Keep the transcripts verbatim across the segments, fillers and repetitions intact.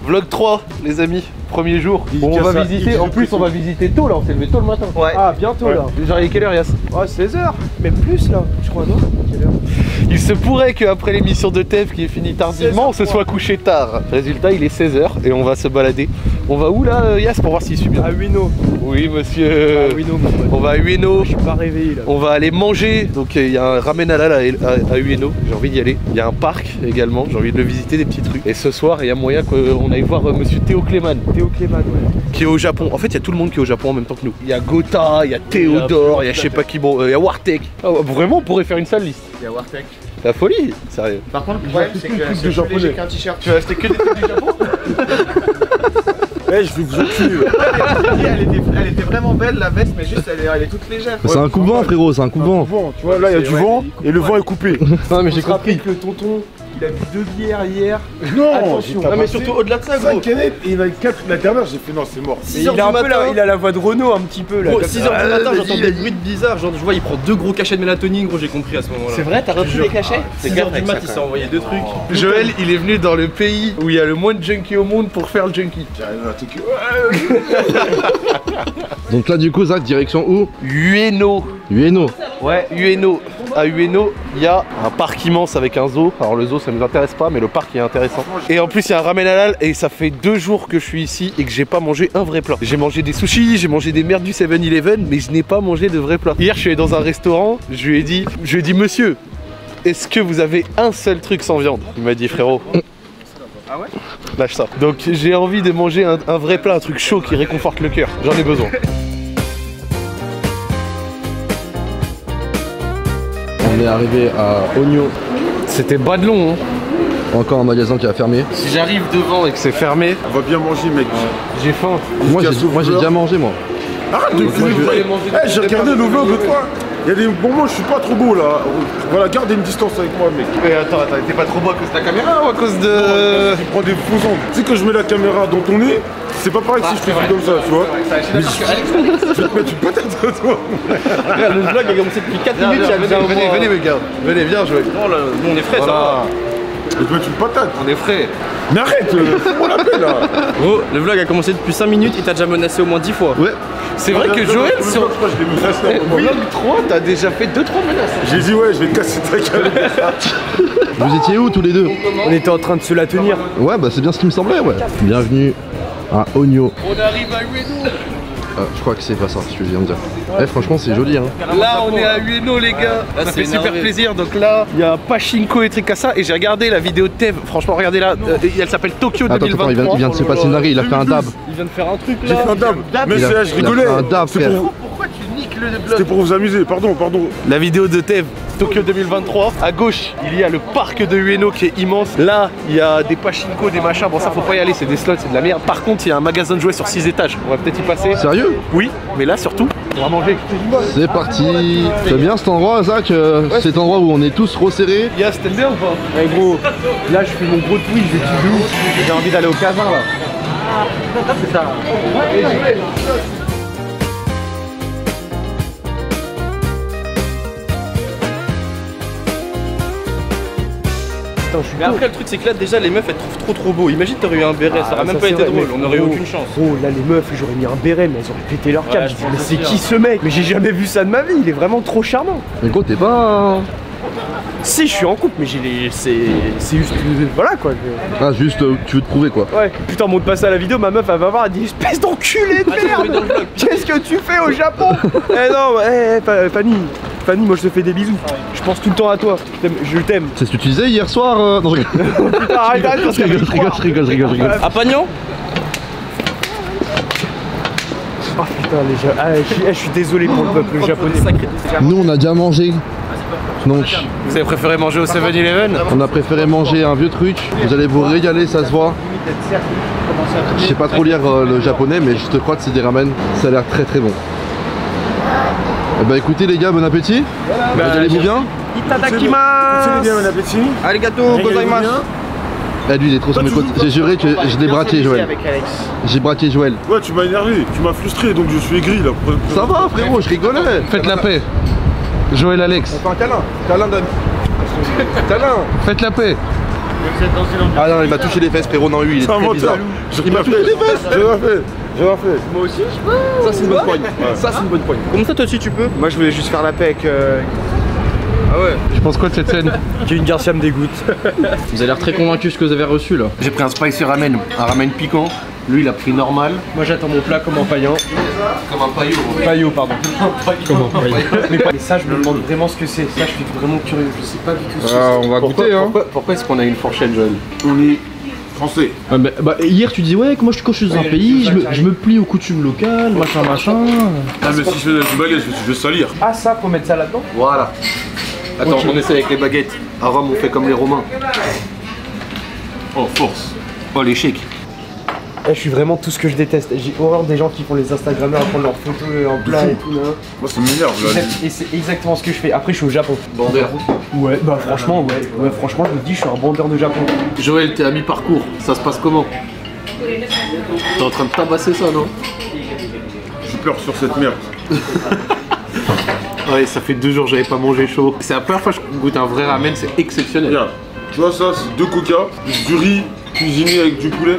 Vlog trois, les amis. Premier jour. Bon, on va visiter. En plus, on va visiter tôt là. On s'est levé tôt le matin. Ouais. Ah, bientôt Ouais. là. Genre, il est quelle heure, Yass? Ouais, seize heures. Même plus là. Je crois, non? Quelle heure? Il se pourrait qu'après l'émission de T E F qui est finie tardivement, on se soit couché tard. Résultat, il est seize heures et on va se balader. On va où là, Yass, pour voir s'il suit bien? À Ueno. Oui, monsieur. À Ueno, mon pote. On va à Ueno. Je suis pas réveillé là. On va aller manger. Donc, il y a un ramen halal à, à, à Ueno. J'ai envie d'y aller. Il y a un parc également. J'ai envie de le visiter, des petits trucs. Et ce soir, il y a moyen qu'on aille voir euh, monsieur Théo Clément. Théo Clément, ouais. Qui est au Japon. En fait, il y a tout le monde qui est au Japon en même temps que nous. Il y a Gotha, il y a Théodore, il y a je sais pas qui. Bon, euh, il y a Wartek. Ah, ouais, vraiment, on pourrait faire une sale liste. Il y a Wartek. La folie, sérieux. Par contre, le problème, c'est que trucs de je suis léger japonais. qu'un t-shirt. Tu vas acheter que des trucs du Japon? Eh, je vais vous enculer. Elle était, elle était vraiment belle la veste, mais juste elle est, elle est toute légère. C'est un coup de vent, frérot, c'est un coup de vent. Tu vois, là, il y a du Ouais, vent il coupe et le pas. vent est coupé. Non, mais j'ai Je rappelle compris. que le tonton, il a bu deux bières hier. Non, Attention. j'ai Non, mais surtout au-delà de ça, gros. cinq canettes et il y en a quatre la dernière, j'ai fait non, c'est mort. Mais il a un peu la, il a la voix de Renault un petit peu là. Gros, comme six ça. heures du matin, j'entends des bruits bizarres. Genre, je vois, il prend deux gros cachets de mélatonine, gros, j'ai compris à ce moment-là. C'est vrai, t'as repris les cachets? six heures du mat, il s'est envoyé deux trucs. Joël, il est venu dans le pays où il y a le moins de junkies au monde pour faire le junkie. J'arrive à Tokyo. Donc là, du coup, Zach, direction où? Ueno. Ueno. Ouais, Ueno. À Ueno, il y a un parc immense avec un zoo. Alors le zoo, ça nous intéresse pas, mais le parc est intéressant. Et en plus, il y a un ramen halal et ça fait deux jours que je suis ici et que j'ai pas mangé un vrai plat. J'ai mangé des sushis, j'ai mangé des merdes du seven eleven, mais je n'ai pas mangé de vrai plat. Hier, je suis allé dans un restaurant, je lui ai dit, je lui ai dit, monsieur, est-ce que vous avez un seul truc sans viande? Il m'a dit, frérot. Ah ouais? Lâche ça. Donc j'ai envie de manger un, un vrai plat, un truc chaud qui réconforte le cœur. J'en ai besoin. On est arrivé à Ogno. C'était bas de long, hein. Encore un magasin qui a fermé. Si j'arrive devant et que c'est fermé, On va bien manger, mec. j'ai faim. Moi, Jusqu'à j'ai moi, j'ai Sauveur. déjà mangé, moi. Arrête de filmer. je vais aller manger Eh, j'ai des regardé merdes le de vlog Joël. de toi. Il y a des moments, je suis pas trop beau là. Voilà, garde une distance avec moi, mec. Mais attends, attends, t'es pas trop beau à cause de la caméra ou à cause de... Tu prends des faux angles. Tu sais, quand je mets la caméra dans ton nez, c'est pas pareil si je te fais comme ça, tu vois. Mais je je vais te mettre une patate à toi. Regarde, le vlog a commencé depuis quatre minutes, il y a venez, déjà un venez, mois. venez, mes gars. Venez, viens jouer. Non, là, nous on est frais, ça Voilà. va. Je vais te mettre une patate. On est frais. Mais arrête, euh, fous-moi la paix là. Gros, le vlog a commencé depuis cinq minutes, il t'a déjà menacé au moins dix fois. Ouais. C'est vrai que Joël, sur Je crois que je l'ai menacé Eh, à un moment. vlog trois, t'as déjà fait deux trois menaces. J'ai dit ouais, je vais casser ta caméra. Vous étiez où tous les deux? On était en train de se la tenir. Ouais, bah c'est bien ce qui me semblait, ouais. Bienvenue à Ogno. On arrive à Ueno. Ah, je crois que c'est pas ça ce que je viens de dire. Eh, franchement, c'est joli, hein. Là, on est à Ueno, les gars. Ça c'est fait super énervé. plaisir. Donc là, il y a Pachinko et trucs à ça. Et j'ai regardé la vidéo de Tev. Franchement, regardez là. Euh, elle s'appelle Tokyo Attends, attends, il vient, il vient de se passer une dinguerie, il a fait un dab. Il vient de faire un truc J'ai fait un dab. Mais Il a- c'est là, je il a rigolais. fait un dab, C'est frère. pour, Pourquoi tu niques le c'était vlog? pour vous amuser, pardon, pardon. La vidéo de Tev, Tokyo deux mille vingt-trois. À gauche, il y a le parc de Ueno qui est immense. Là, il y a des Pachinko, des machins. Bon, ça, faut pas y aller, c'est des slots, c'est de la merde. Par contre, il y a un magasin de jouets sur six étages. On va peut-être y passer. Sérieux? Oui, mais là, surtout, on va manger. C'est parti. C'est bien cet endroit, Zach, euh, cet endroit où on est tous resserrés. Yas, t'aimes bien ou pas? Ouais, gros, là je fais mon gros twist, je kiffe de ouf. J'ai envie d'aller au casin là. C'est ça. Putain, je suis Mais après, le truc, c'est que là, déjà, les meufs elles trouvent trop trop beau. Imagine, t'aurais eu un béret, ça aurait même pas été drôle, on aurait eu aucune chance. Gros, là les meufs, j'aurais mis un béret, mais elles auraient pété leur câble. Ouais, Je je dis, pense mais c'est aussi, qui hein. ce mec? Mais j'ai jamais vu ça de ma vie, il est vraiment trop charmant. Mais gros, t'es pas. Si, je suis en couple, mais j'ai les. C'est. C'est juste. que- Voilà quoi. je- Ah, juste, euh, tu veux te prouver quoi. Ouais, putain, monte pas ça à la vidéo, ma meuf elle va voir, elle dit espèce d'enculé de merde! Qu'est-ce que tu fais au Japon? Eh non, eh, eh, Fanny, Fanny, moi je te fais des bisous. Je pense tout le temps à toi. Je t'aime- Je t'aime. C'est ce que tu disais hier soir euh... Non, je rigole. Putain, arrête, arrête, parce Je qu'elle rigole, va je y rigole, croire. je rigole, je rigole, je rigole. À Pagnon? Oh putain, les Ja- ah, je, suis, eh, je suis désolé pour le peuple japonais. Nous, on a déjà mangé. Donc, Vous avez préféré manger au seven eleven? on a préféré manger un vieux truc. Vous allez vous régaler, ça se voit. Je sais pas trop lire euh, le japonais, mais je te crois que c'est des ramen. Ça a l'air très très bon. Eh bah écoutez les gars, bon appétit. Vous allez-vous bien? C'est Itadakimasu! bien, bon appétit. Arigato Régalez-vous gozaimasu. bien. Eh lui il est trop sur mes côtes. J'ai juré que je l'ai braqué Joël. Avec Alex. J'ai braqué Joël. Ouais, tu m'as énervé, tu m'as frustré, donc je suis aigri là. Ça va frérot, je rigolais. Faites la paix. Joël Alex. Fais un câlin, câlin d'ami. Câlin. Faites la paix. Ah non, il m'a touché les fesses, frérot. Non, lui, il est très bizarre. Il m'a touché les fesses. J'ai rien fait. J'ai rien fait. Moi aussi, je peux. Ça, c'est une bonne poigne. Ça, c'est une bonne poigne. Comment ça, toi aussi, tu peux? Moi, je voulais juste faire la paix avec. Euh... Ah ouais. Je pense quoi de cette scène? Kevin Garcia me dégoûte. Vous avez l'air très convaincu ce que vous avez reçu là. J'ai pris un spicy ramen, un ramen piquant. Lui, il a pris normal. Moi, j'attends mon plat comme en paillant. Comme un paillot. Paillot, pardon. Comment paillot. Mais ça, je me demande vraiment ce que c'est. Ça, je suis vraiment curieux. Je sais pas du tout ce que c'est. Ah, on va Pourquoi, goûter, hein. pourquoi, pourquoi est-ce qu'on a une fourchette, Joël? On est français. Ouais, mais, bah, hier tu dis ouais que moi je, quand je suis dans un pays, je me, je me plie aux coutumes locales, machin machin. Ah, mais si je fais du baguette, je vais salir. Ah, ça, faut mettre ça là-dedans? Voilà. Attends, on essaie avec les baguettes. À Rome, on fait comme les Romains. Oh, force. Oh, les shakes. Eh, je suis vraiment tout ce que je déteste. J'ai horreur des gens qui font les Instagrammeurs à prendre leurs photos en plat et tout là. Moi, ça m'énerve là. Et c'est exactement ce que je fais. Après, je suis au Japon. Bandeur. Ouais, bah franchement, ouais. Ouais, franchement, je me dis, je suis un bandeur de Japon. Joël, t'es à mi-parcours. Ça se passe comment? T'es en train de tabasser ça, non? Je pleure sur cette merde. Ouais, ça fait deux jours que j'avais pas mangé chaud. C'est la première fois que je goûte un vrai ramen, c'est exceptionnel. Regarde, tu vois ça, c'est deux coca, plus du riz cuisiné avec du poulet.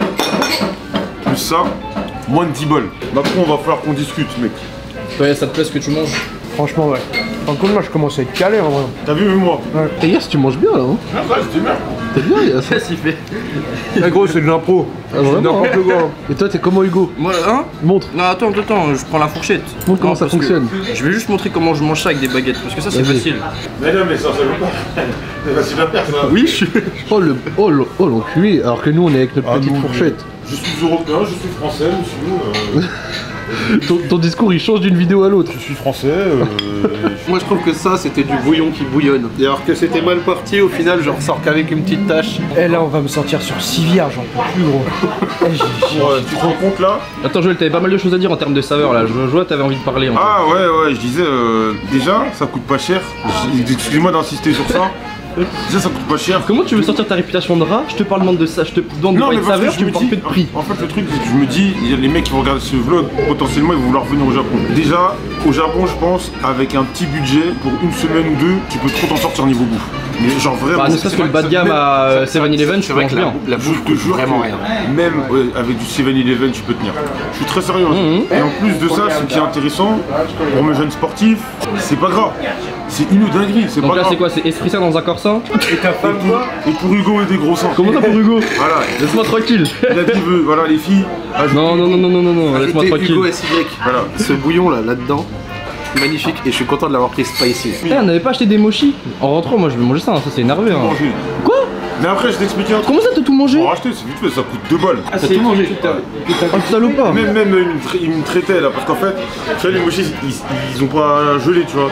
Plus ça, moins de dix bols. Macron, on va falloir qu'on discute, mec. Ouais, ça te plaît ce que tu manges? Franchement, ouais. Par contre, moi, je commence à être calé en vrai. T'as vu, moi? Et hier, si tu manges bien là, hein. Ah, bah, je dis merde. T'es bien, Yass. Qu'est-ce qu'il fait? Eh gros, c'est de l'impro. Ah, vraiment, N'importe quoi. Et toi, t'es comment, Hugo? Moi, hein? Montre. Non, attends, attends, je prends la fourchette. Montre comment Non, ça parce que fonctionne. Je vais juste montrer comment je mange ça avec des baguettes, parce que ça c'est Vas-y. facile. Mais non, mais ça, ça veut pas. C'est facile à faire, ça. Oui, je suis. Oh le oh le- oh l'enculé, alors que nous on est avec notre Ah, petite nous, fourchette. Je suis européen, je suis français, monsieur. euh, Ton, ton discours il change d'une vidéo à l'autre. je suis français. Euh, Moi, je trouve que ça, c'était du bouillon qui bouillonne. Et alors que c'était mal parti, au final, je ressors qu'avec une petite tache. Eh là, on va me sortir sur civière, j'en peux plus, gros. Eh, j'ai- j'ai- ouais, tu te rends compte là? Attends, Joël, t'avais pas mal de choses à dire en termes de saveur là. Je je vois, t'avais envie de parler. En fait. Ah ouais, ouais, je disais, euh, déjà, ça coûte pas cher. J- Excusez-moi d'insister sur ça. Déjà, ça coûte pas cher. Comment tu veux sortir ta réputation de rat? Je te parle de ça, je te demande de Non, parler mais de parce que saveur, je tu me me parles dis, que de prix. en fait, le truc, c'est que je me dis, il y a les mecs qui vont regarder ce vlog, potentiellement, ils vont vouloir venir au Japon. Déjà, au Japon, je pense, avec un petit budget, pour une semaine ou deux, tu peux trop t'en sortir niveau bouffe. Mais genre vraiment. Bah, ne serait-ce que le bas de gamme à euh, seven eleven, C'est tu vrai manges que la, bien. la Je bouffe te coûte jure, vraiment que rien. même ouais, avec du seven eleven, tu peux tenir. Je suis très sérieux. Mhm. Et en plus de ça, ce qui est intéressant, pour mes jeunes sportifs, c'est pas grave. C'est une dinguerie, c'est Donc pas là, grave. c'est quoi? C'est esprit sain dans un corps sain? Et ta femme, quoi? Et pour Hugo et des gros seins. Comment ça pour Hugo? Voilà. Laisse-moi tranquille. Il a dit, veut, voilà, les filles. ajoutez- Non, non, non, non, non, non, non, laisse-moi C'était tranquille. Hugo S Y. Voilà. Ce bouillon là, là-dedans, magnifique. Et je suis content de l'avoir pris spicy. Eh, on n'avait pas acheté des mochis? En rentrant, moi je vais manger ça, hein, ça c'est énervé. Hein. Manger. Quoi? Mais après, je t'expliquais un truc. Comment ça t'as tout mangé? Pour racheter, c'est vite fait, ça coûte deux balles. Ah, c'est tout mangé. Oh, salopard. Même, même euh, il me tra- il me traitait là, parce qu'en fait, tu vois, les mochis, ils, ils ont pas gelé, tu vois.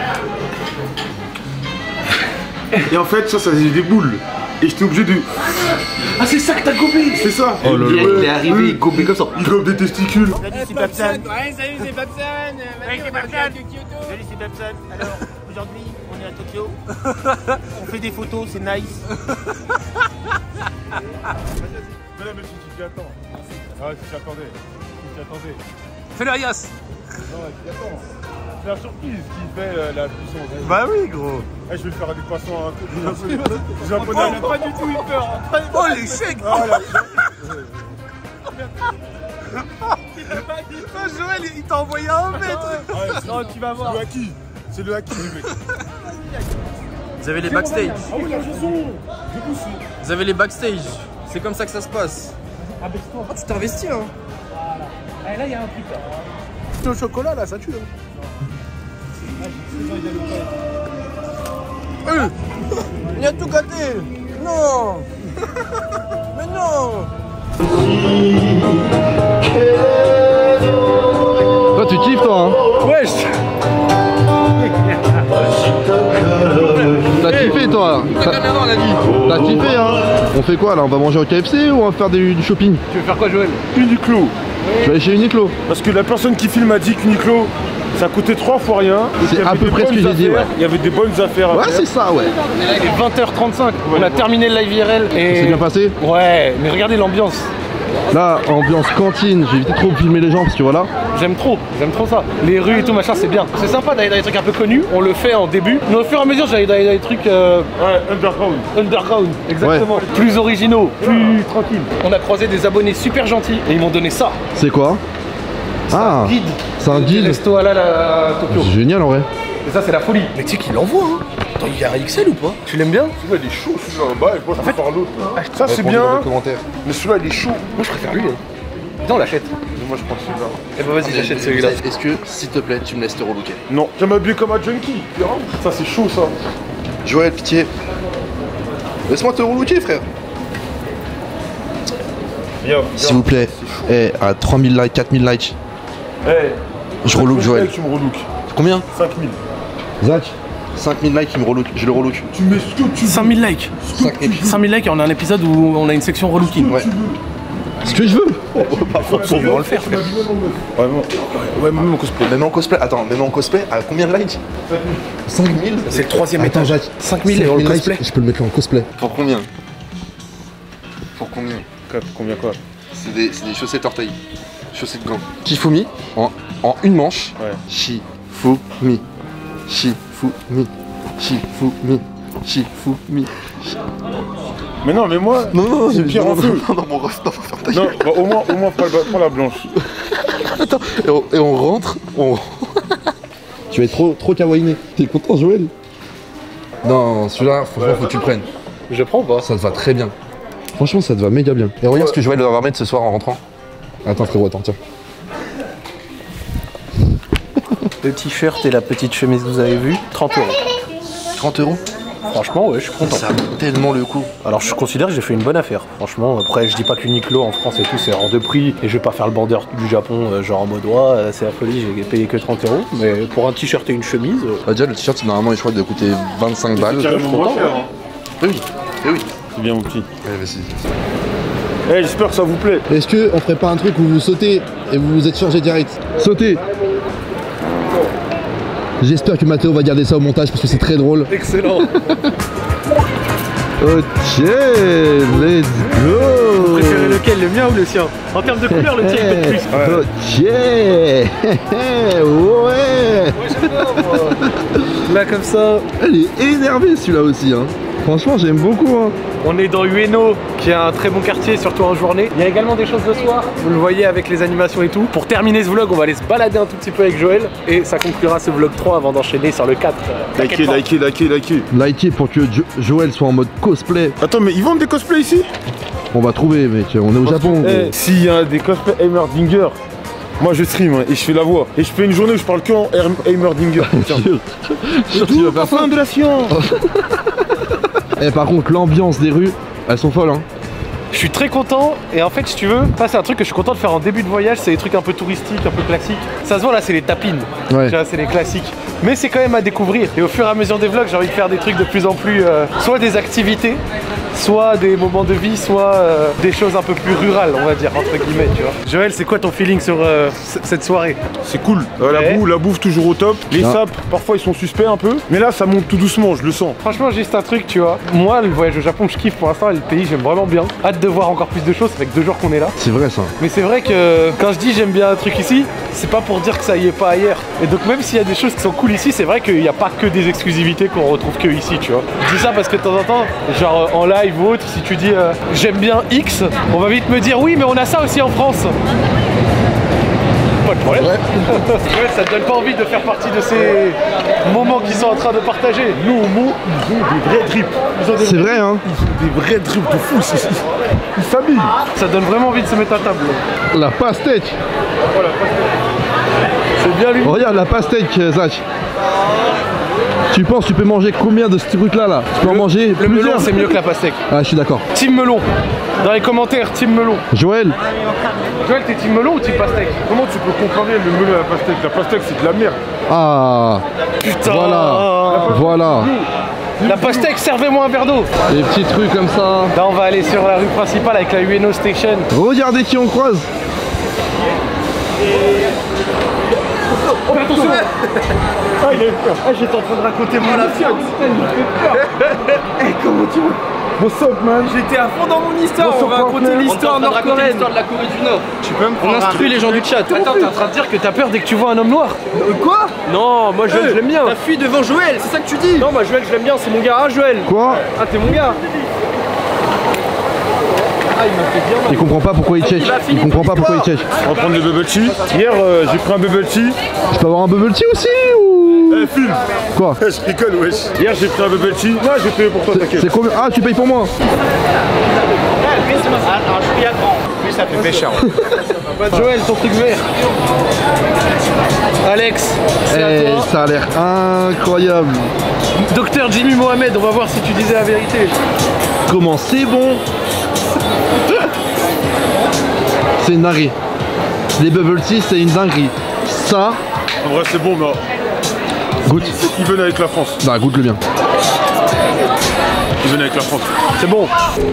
Et en fait, ça, ça faisait des boules. Et j'étais obligé de. Ah, c'est ça que t'as gobé. C'est ça. Le mec, il est arrivé, il gobait comme ça. Il gobe des testicules. Salut, c'est Babson. Ouais, salut, c'est Babson. Ouais, c'est Babson. Salut, c'est Babson. Alors, aujourd'hui, on est à Tokyo. On fait des photos, c'est nice. Mais là, mais tu t'y attends. Ah ouais, tu t'y attendais. Tu t'y attendais. Fais le Ayas. Non, tu t'y attends. C'est la surprise qui fait euh, la puissance. Bah oui, gros. Eh, je vais le faire à des poissons un peu japonais. Pas du tout eu peur. Oh, les chèques. Ah, là, Joël, il t'a envoyé un mètre. ouais, c'est- Non, tu vas voir. C'est le haki. C'est le haki, le mec. Vous avez les backstage. Ah oui, la chanson. Du coup, c'est. Vous avez les backstage. C'est comme ça que ça se passe. Oh, tu t'es investi hein. Eh, là, il y a un truc. Le chocolat là, ça tue. Euh, il a tout gâté. Non. Mais non. Toi tu kiffes toi hein? Wesh. T'as kiffé toi? T'as t'as kiffé hein? On fait quoi là? On va manger au K F C ou on va faire du, du shopping? Tu veux faire quoi, Joël? Uniqlo. Je vais aller chez Uniqlo. Parce que la personne qui filme a dit qu'Uniqlo, ça coûtait trois fois rien. et qu'il y à avait peu des près ce que bonnes j'ai dit, affaires. ouais. Il y avait des bonnes affaires à Ouais faire. c'est ça ouais. Il est vingt heures trente-cinq. On a terminé le live I R L et. C'est bien passé? Ouais, mais regardez l'ambiance. Là, ambiance cantine, j'ai évité trop de filmer les gens parce que voilà. J'aime trop, j'aime trop ça. Les rues et tout machin, c'est bien. C'est sympa d'aller dans des trucs un peu connus, on le fait en début. Mais au fur et à mesure, j'allais dans des trucs euh... Ouais, underground. Underground, exactement. Ouais. Plus originaux, plus tranquilles. On a croisé des abonnés super gentils et ils m'ont donné ça. C'est quoi? Ah, guide. C'est un guide. Resto à la, la Tokyo. C'est génial en vrai. Et ça, c'est la folie. Mais tu sais qu'il l'envoie, hein. Attends, il y a un X L ou pas? Tu l'aimes bien? Celui-là, il est chaud, celui-là. Bah, et moi, je préfère l'autre. Ça, c'est bien. Mais celui-là, il est chaud. Moi, je préfère lui. Hein. Viens, on l'achète. Moi, je prends celui-là. Eh bah, vas-y, j'achète celui-là. Est-ce que, s'il te plaît, tu me laisses te relooker? Non, je m'habille comme un junkie. Ça, c'est chaud, ça. Joël, pitié. Laisse-moi te relooker, frère. S'il vous plaît, eh, à trois mille likes, quatre mille likes. Eh, je relook Joël. Tu me relook. Combien? cinq mille. Zach, cinq mille likes, il me relook. Je le relook. Tu mets ce que tu veux. cinq mille likes. cinq mille likes et on a un épisode où on a une section relooking. Ouais. Ce que je veux. On va le faire, frère. Ouais, ouais, même en cosplay. Même en cosplay. Attends, même en cosplay, à combien de likes? cinq mille. C'est le troisième étage. Jacques. cinq mille et en cosplay. Je peux le mettre en cosplay. Pour combien? Pour combien? Combien quoi? C'est des, des chaussettes orteils. Chaussettes gants. Shifumi en, en une manche. Ouais. Shifumi. Shifumi. Shifumi. Shifumi. Mais non, mais moi, non, non, c'est pire en feu. Non, non, mon ref, non, non, non bah, au moins, au moins prends, prends la blanche. Attends, et on, et on rentre. On... tu vas être trop, trop kawaiiné. T'es content, Joël? Non, celui-là, franchement, ouais, faut que tu le prennes. Je prends ou pas? Ça te va très bien. Franchement, ça te va méga bien. Et regarde ce que Joël va mettre ce soir en rentrant. Attends, frérot, attends, tiens. Le t-shirt et la petite chemise que vous avez vu, trente euros. trente euros? Franchement, ouais, je suis content. Ça vaut tellement le coup. Alors, je considère que j'ai fait une bonne affaire. Franchement, après, je dis pas qu'Uniqlo en France et tout, c'est hors de prix. Et je vais pas faire le bandeur du Japon, euh, genre en mode, ouais, c'est la folie, j'ai payé que trente euros. Mais pour un t-shirt et une chemise. Euh... Bah, déjà, le t-shirt, normalement, je crois, il doit coûter vingt-cinq balles. C'est carrément moins cher, hein. Eh oui, eh oui. C'est bien, mon petit. Ouais, vas-y. Eh, hey, j'espère que ça vous plaît. Est-ce que on ferait pas un truc où vous sautez et vous vous êtes chargé direct? Sautez. J'espère que Mathéo va garder ça au montage parce que c'est très drôle. Excellent. Ok, let's go. Vous préférez lequel, le mien ou le sien? En termes de couleur, le tien il peut plus. Ouais. Ok. Ouais. Là comme ça. Elle est énervée celui-là aussi, hein. Franchement, j'aime beaucoup, hein. On est dans Ueno, qui est un très bon quartier, surtout en journée. Il y a également des choses le soir, vous le voyez avec les animations et tout. Pour terminer ce vlog, on va aller se balader un tout petit peu avec Joël. Et ça conclura ce vlog trois avant d'enchaîner sur le quatre. Likez, likez, likez, likez. Likez pour que jo Joël soit en mode cosplay. Attends, mais ils vendent des cosplays ici? On va trouver, mec. On est au Japon. Eh, s'il y a des cosplays Heimerdinger, moi je stream hein, et je fais la voix. Et je fais une journée où je parle que en Heimerdinger. Sûr, tu vas faire ça de la science. Eh, par contre, l'ambiance des rues, elles sont folles, hein. Je suis très content et en fait si tu veux, ça c'est un truc que je suis content de faire en début de voyage, c'est des trucs un peu touristiques, un peu classiques. Ça se voit là, c'est les tapines, ouais. Tu vois, c'est les classiques. Mais c'est quand même à découvrir et au fur et à mesure des vlogs, j'ai envie de faire des trucs de plus en plus, euh, soit des activités, soit des moments de vie, soit euh, des choses un peu plus rurales, on va dire, entre guillemets, tu vois. Joël, c'est quoi ton feeling sur euh, cette soirée? C'est cool, euh, la, ouais. bouffe, la bouffe toujours au top. Les sapes, parfois ils sont suspects un peu, mais là ça monte tout doucement, je le sens. Franchement, juste un truc, tu vois. Moi, le voyage au Japon, je kiffe pour l'instant et le pays, j'aime vraiment bien. Hâte de voir encore plus de choses, ça fait que deux jours qu'on est là. C'est vrai ça. Mais c'est vrai que quand je dis j'aime bien un truc ici, c'est pas pour dire que ça y est pas ailleurs. Et donc même s'il y a des choses qui sont cool ici, c'est vrai qu'il n'y a pas que des exclusivités qu'on retrouve que ici, tu vois. Je dis ça parce que de temps en temps, genre en live ou autre, si tu dis euh, j'aime bien X, on va vite me dire oui mais on a ça aussi en France. Pas de problème. Ouais. Ouais, ça te donne pas envie de faire partie de ces moments qu'ils sont en train de partager. Nous au Mont, ils ont des vrais drips. C'est vrai hein. Ils ont des vrais drips de fou. Ils s'habillent. Ça donne vraiment envie de se mettre à table. La pastèque. Oh, la pastèque. C'est bien lui. Oh, regarde la pastèque, Zach. Tu penses tu peux manger combien de ce truc là là? Tu peux le, en manger le plusieurs. melon c'est mieux que la pastèque. Ah je suis d'accord. Team melon. Dans les commentaires, team melon. Joël. Joël, t'es team melon ou team pastèque? Comment tu peux comparer le melon à la pastèque? La pastèque c'est de la merde. Ah. Putain. Voilà. Voilà. La pastèque, servez-moi un verre d'eau. Des petits trucs comme ça. Là on va aller sur la rue principale avec la Ueno Station. Regardez qui on croise. Oh attention. Ah il a eu peur. Ah j'étais en train de raconter mon affaire. Eh comment tu vois? What's up, man? J'étais à fond dans mon histoire. On va raconter l'histoire nord-coréenne. L'histoire de la Corée du Nord. Tu peux me On instruit les gens du chat. Attends, t'es en train de dire que t'as peur dès que tu vois un homme noir? Quoi? Non, moi Joël, je l'aime bien. T'as fui devant Joël, c'est ça que tu dis? Non, moi Joël, je l'aime bien, c'est mon gars, hein, Joël. Quoi? Ah, t'es mon gars. Ah, il m'a fait bien mal. Il comprend pas pourquoi il check. Il comprend pas pourquoi il check. On va prendre des bubble tea. Hier, euh, j'ai pris un bubble tea. Je peux avoir un bubble tea aussi ou... Eh, film. Quoi? Je rigole, wesh. Hier, j'ai pris un bubble tea. Là, j'ai payé pour toi, t'inquiète. C'est combien? Ah, tu payes pour moi? Alors, je suis à grand. Lui, ça fait péché. Joël, ton truc vert. Alex, c'est à Eh, toi. ça a l'air incroyable. Docteur Jimmy Mohamed, on va voir si tu disais la vérité. Comment c'est bon? C'est une dinguerie. Les bubble tea, c'est une dinguerie. Ça, En vrai, c'est bon, mais goûte. ils venaient avec la France. Bah, goûte le bien. Ils venaient avec la France. C'est bon.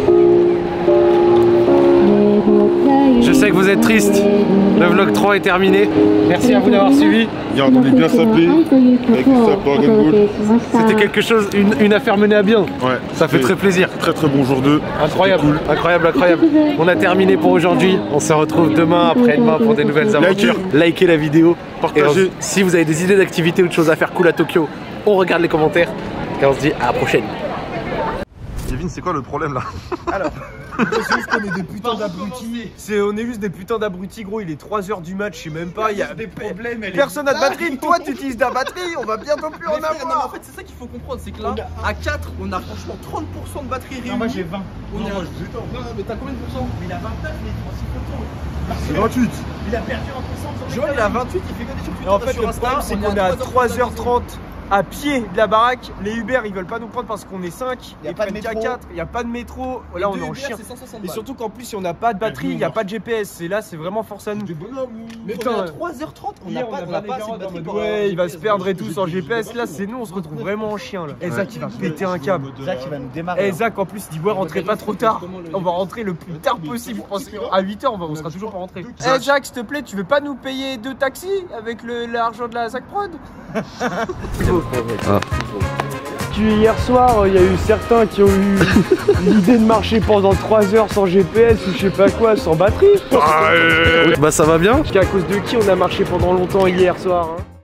Je sais que vous êtes triste. Le vlog trois est terminé. Merci à vous d'avoir suivi. Hier, on est bien sapé. Avec le sapin Dragon Ball. C'était quelque chose, une, une affaire menée à bien. Ouais. Ça fait très plaisir. Très très bon jour deux. Incroyable, incroyable, incroyable. On a terminé pour aujourd'hui. On se retrouve demain, après-demain pour des nouvelles aventures. Likez la vidéo. Partagez. Et on- si vous avez des idées d'activités ou de choses à faire cool à Tokyo, on regarde les commentaires. Et on se dit à la prochaine. Kevin, c'est quoi le problème là? C'est juste qu'on est des putains d'abrutis. C'est, on est juste des putains d'abrutis, gros. Il est trois heures du match, je sais même pas. Il y a des problèmes. Personne n'a de batterie. Toi, tu utilises de la batterie. On va bientôt plus en Non, mais avoir. en fait, c'est ça qu'il faut comprendre, c'est que là, à quatre, on a franchement trente pour cent de batterie réunie. Non, moi j'ai vingt. On est à... Non, mais t'as combien de pourcents? Mais il a vingt-neuf, mais il prend six photos. C'est gratuit. Il a perdu en puissance. Joël, il a vingt-huit. Il fait que des trucs. Et en fait, le problème, c'est qu'on est à trois heures trente à pied de la baraque. Les Uber, ils veulent pas nous prendre parce qu'on est cinq. Y a Ils pas de prennent qu'à métro. quatre. Il y a pas de métro. Là, on est en chien. Et surtout, surtout qu'en plus, si on n'a pas de batterie, il n'y a pas de G P S. Et là, c'est vraiment force à nous. mais Putain, on est à ouais. trois heures trente, on n'a Hier, pas, on a pas assez de batterie pour. Ouais, il va se perdre et tout sans G P S. Là, c'est nous, on se retrouve vraiment en chien. Là. Et Zach, il va péter un câble. Zach, il va nous démarrer. Et Zach, en plus, il dit ouais, rentrez pas trop tard. On va rentrer le plus tard possible. Parce qu'à huit heures, on, va, on sera toujours pas rentré. Eh Zach, s'il te plaît, tu veux pas nous payer deux taxis avec le- l'argent de la Zach Prod? Puis hier soir, il y a eu certains qui ont eu l'idée de marcher pendant trois heures sans G P S ou je sais pas quoi, sans batterie. Bah ça va bien. Parce qu'à cause de qui on a marché pendant longtemps hier soir, hein.